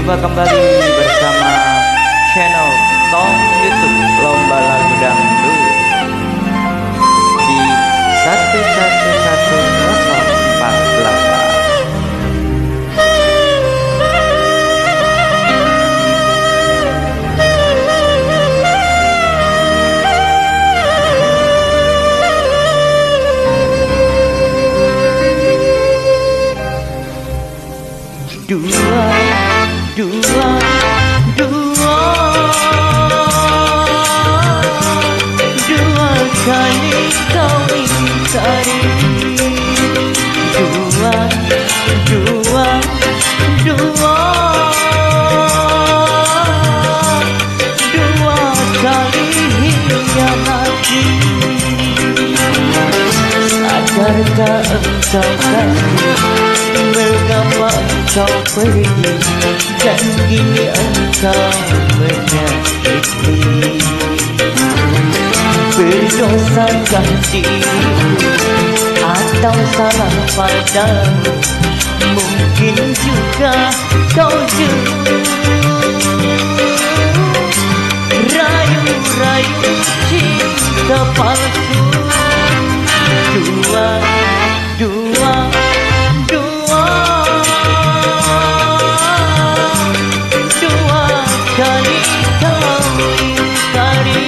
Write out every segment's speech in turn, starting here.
Jumpa kembali bersama channel Tong YouTube Lomba Lagu Dangdut di 111048. Dua kali kau ingkari. Dua kali hianati. Sadarkah engkau kasih, mengapa engkau pergi, dan kini engkau menyakiti. Berdosakah dirimu atau salah padamu? Mungkin juga kau jemu, rayu-rayu cinta palsu. Dua kali kau ingkari.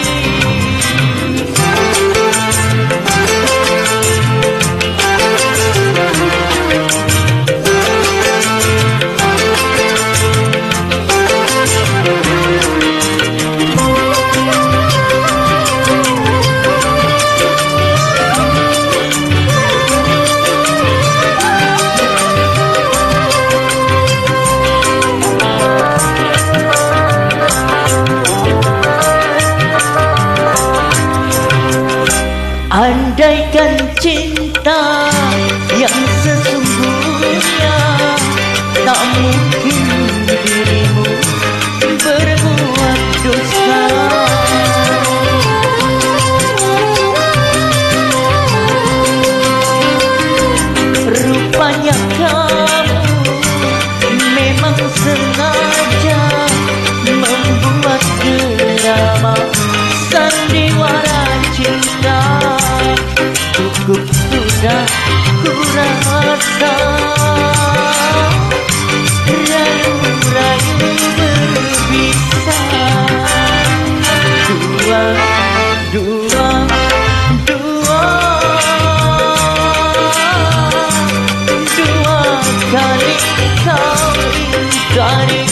Andaikan cinta yang sesungguhnya, tak mungkin dirimu berbuat dosa. Rupanya kamu memang sengaja membuat drama sandiwara cinta. Cukup sudah ku rasa, rayu-rayu berbisa. Dua kali kau ingkari.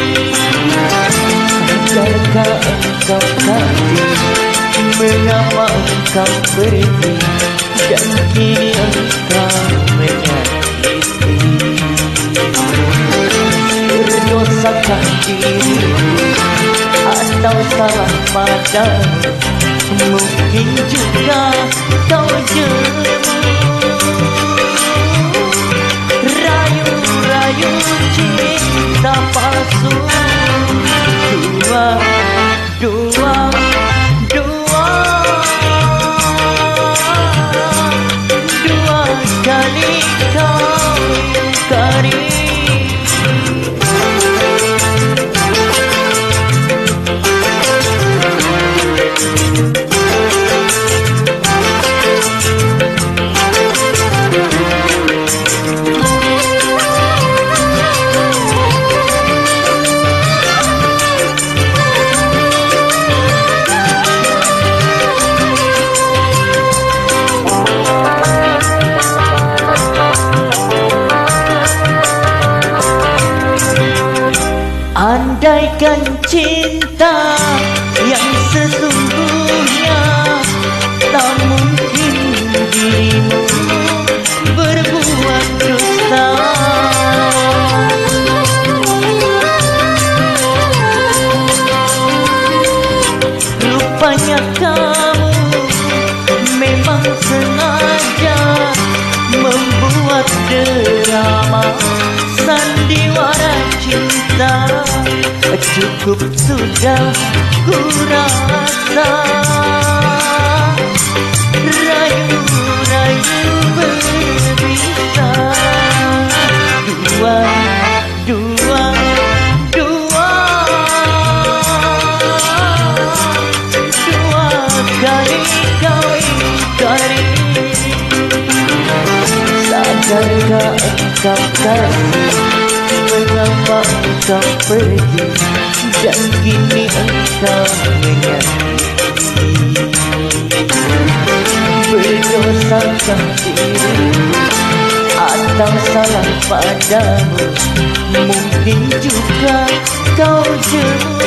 Sadarkah engkau tadi, mengapa engkau pergi, dan kini engkau menyakiti. Berdosakah dirimu atau salah padamu? Mungkin juga kau jemu, rayu-rayu cinta palsu. Dua kali kau ingkari. Andaikan cinta yang sesungguhnya, tak mungkin dirimu berbuat dosa. Rupanya kamu memang sengaja membuat drama sandiwara cinta. Cukup sudah ku rasa, rayu-rayu berbisa. Dua bercakap kasih, mengapa engkau pergi dan kini engkau menyakiti. Berdosakah diriku atau salah padamu? Mungkin juga kau jemu.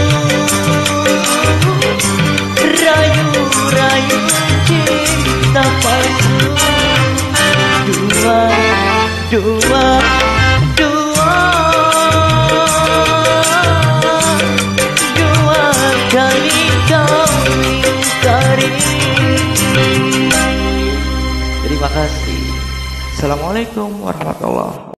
Rayu-rayu cinta palsu. Dua kali kau ingkari. Terima kasih. Assalamualaikum warahmatullahi wabarakatuh.